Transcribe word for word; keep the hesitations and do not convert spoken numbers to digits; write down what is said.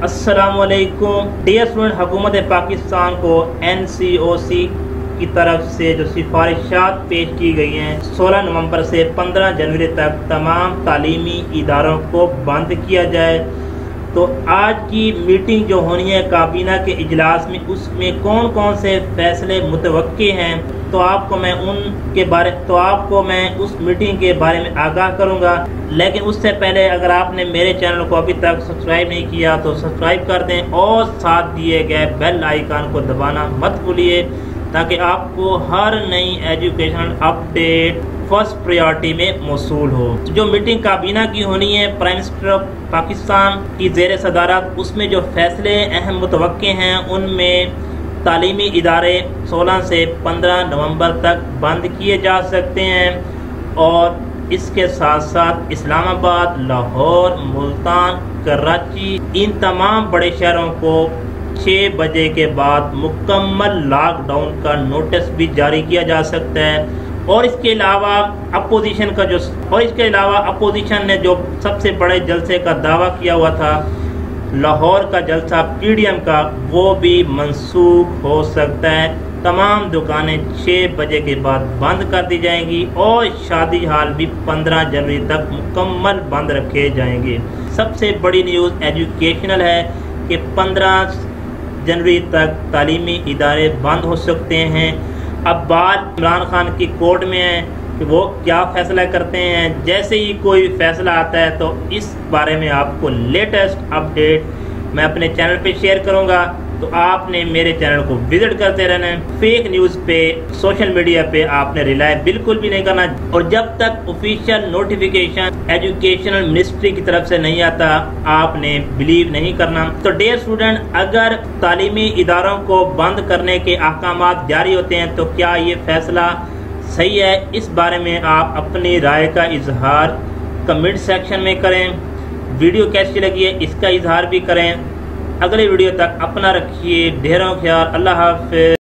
अस्सलाम वालेकुम dear student, हुकूमत पाकिस्तान को एन सी ओ सी की तरफ से जो सिफारिशात पेश की गई हैं, सोलह नवंबर से पंद्रह जनवरी तक तमाम तालीमी इदारों को बंद किया जाए। तो आज की मीटिंग जो होनी है काबीना के इजलास में, उसमें कौन कौन से फैसले मुतवक्के हैं, तो आपको मैं उनके बारे तो आपको मैं उस मीटिंग के बारे में आगाह करूंगा। लेकिन उससे पहले अगर आपने मेरे चैनल को अभी तक सब्सक्राइब नहीं किया तो सब्सक्राइब कर दें और साथ दिए गए बेल आइकन को दबाना मत भूलिए, ताकि आपको हर नई एजुकेशनल अपडेट फर्स्ट प्रायोरिटी में मौसूल हो। जो मीटिंग काबीना की होनी है प्राइम मिनिस्टर ऑफ पाकिस्तान की ज़ेर सदारत, उसमें जो फैसले अहम मुतवक्के हैं, उनमें तालीमी इदारे सोलह से पंद्रह नवंबर तक बंद किए जा सकते हैं और इसके साथ साथ इस्लामाबाद, लाहौर, मुल्तान, कराची, इन तमाम बड़े शहरों को छः बजे के बाद मुकम्मल लॉकडाउन का नोटिस भी जारी किया जा सकता है। और इसके अलावा अपोजिशन का जो और इसके अलावा अपोजिशन ने जो सबसे बड़े जलसे का दावा किया हुआ था, लाहौर का जलसा पी डी एम का, वो भी मंसूख हो सकता है। तमाम दुकानें छः बजे के बाद बंद कर दी जाएंगी और शादी हाल भी पंद्रह जनवरी तक मुकम्मल बंद रखे जाएंगे। सबसे बड़ी न्यूज़ एजुकेशनल है कि पंद्रह जनवरी तक तालीमी इदारे बंद हो सकते हैं। अब बात इमरान खान की कोर्ट में है कि वो क्या फैसला करते हैं। जैसे ही कोई फैसला आता है तो इस बारे में आपको लेटेस्ट अपडेट मैं अपने चैनल पे शेयर करूंगा, तो आपने मेरे चैनल को विजिट करते रहना है। फेक न्यूज़ पे, सोशल मीडिया पे आपने रिलाय बिल्कुल भी नहीं करना, और जब तक ऑफिशियल नोटिफिकेशन एजुकेशनल मिनिस्ट्री की तरफ से नहीं आता आपने बिलीव नहीं करना। तो डियर स्टूडेंट, अगर तालीमी इदारों को बंद करने के अहकामात जारी होते हैं तो क्या ये फैसला सही है, इस बारे में आप अपनी राय का इजहार कमेंट सेक्शन में करें। वीडियो कैसी लगी है इसका इजहार भी करें। अगले वीडियो तक अपना रखिए ढेरों ख्याल। अल्लाह हाफ़िज़।